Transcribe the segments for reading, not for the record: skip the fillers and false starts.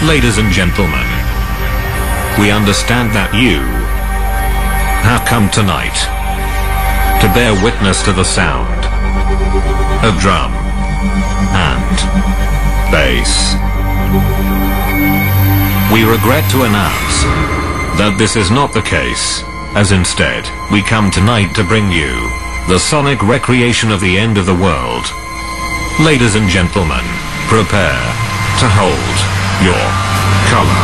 Ladies and gentlemen, we understand that you have come tonight to bear witness to the sound of drum and bass. We regret to announce that this is not the case, as instead, we come tonight to bring you the sonic recreation of the end of the world. Ladies and gentlemen, prepare to hold your color.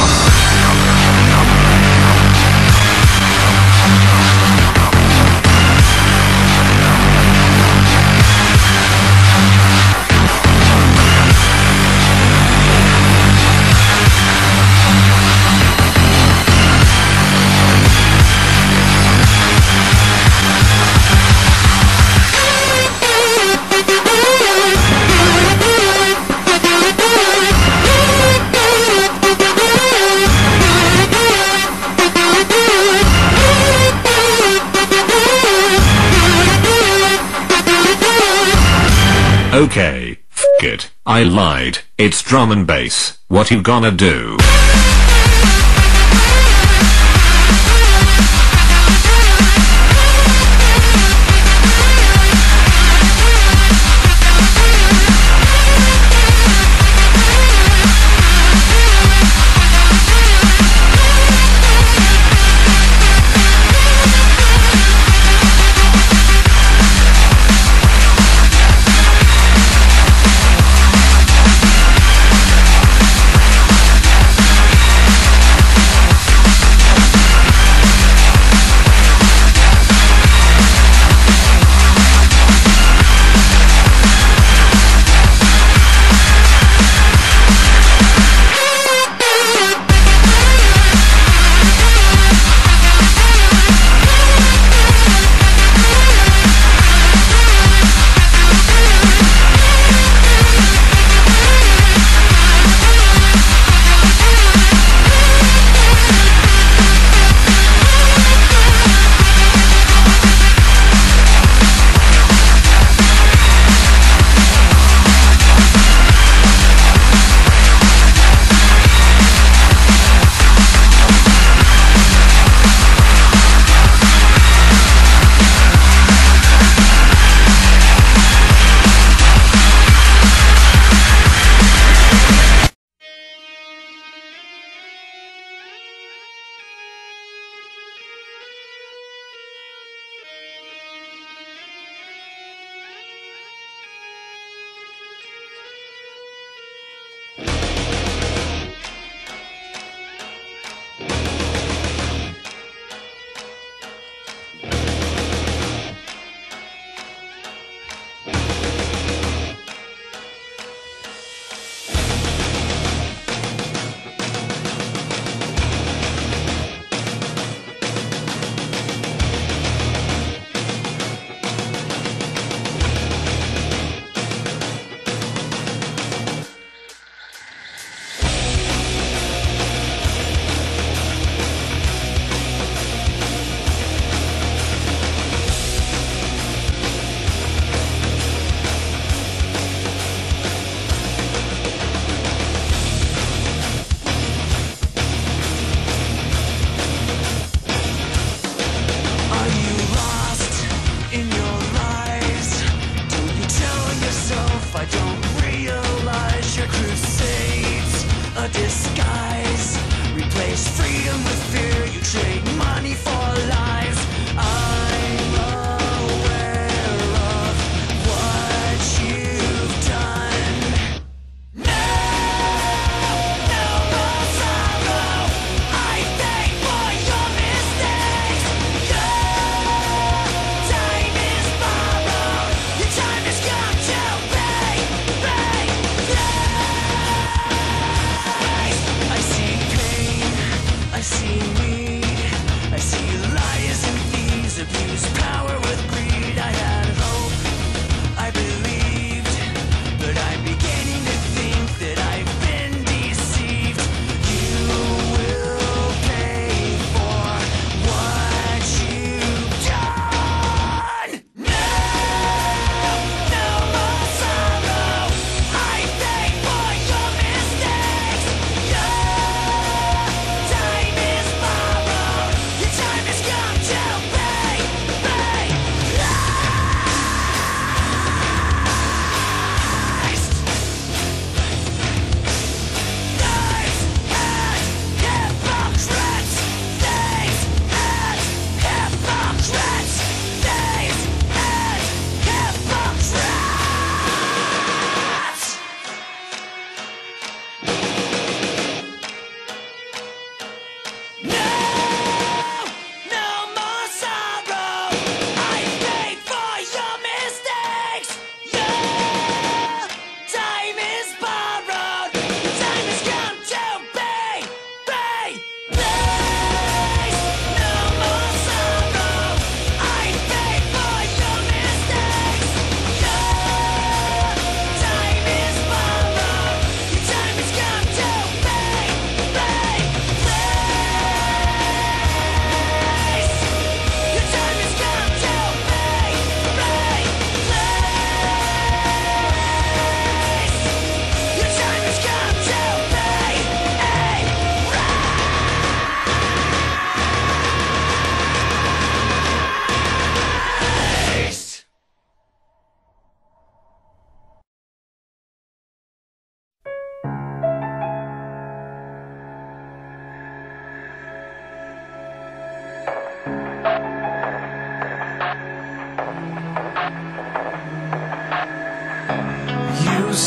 Okay, f it, I lied, it's drum and bass, what you gonna do?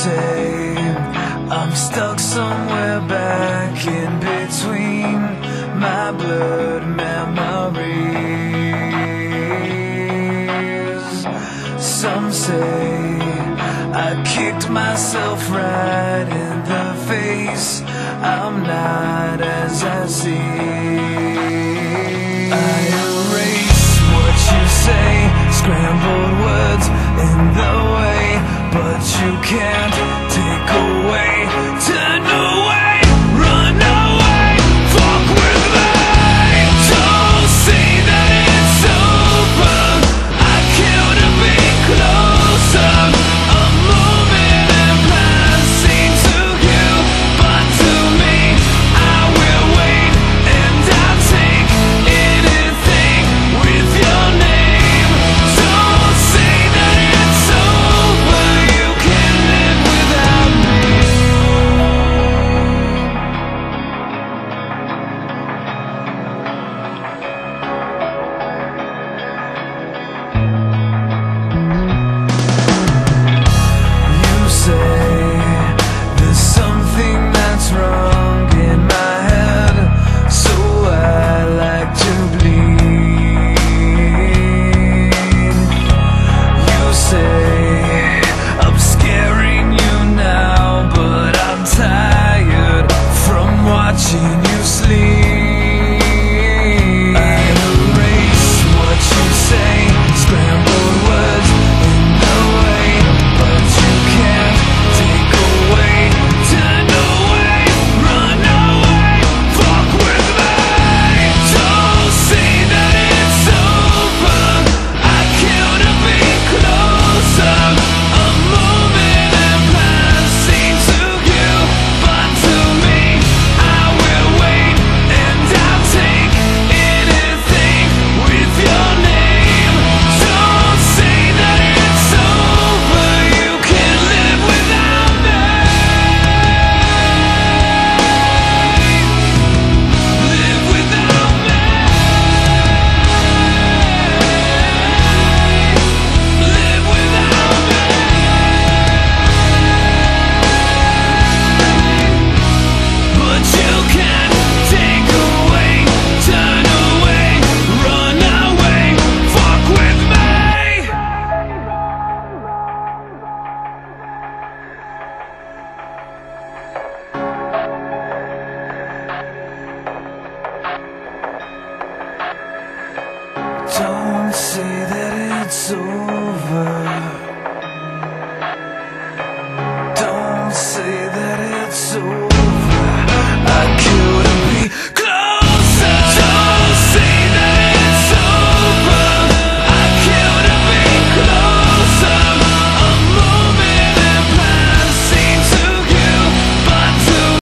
say I'm stuck somewhere back in between my blurred memories. Some say I kicked myself right in the face. I'm not as I seem. I erase what you say, scrambled words in the way, but you can't take away, turn away, run away, fuck with me. Don't say that it's over, I killed to be closer. A moment and passing to you, but to me, I will wait and I'll take anything with your name. Don't say that it's over, you can live without me. You say there's something that's wrong in my head, so I like to bleed. You say I'm scaring you now, but I'm tired from watching you sleep. I erase what you say, scrambled words in the way, but you can't take away, turn away, run away, fuck with me. Don't say that it's over, I kill to be closer. A moment and passing to you, but to me, I will wait and I'll take anything with your name. Don't say that it's over, you can live without me. Live without me. Live without me. But you can't take away, turn away, run away, fuck with me. Don't say that it's over. Don't say that it's over. I can't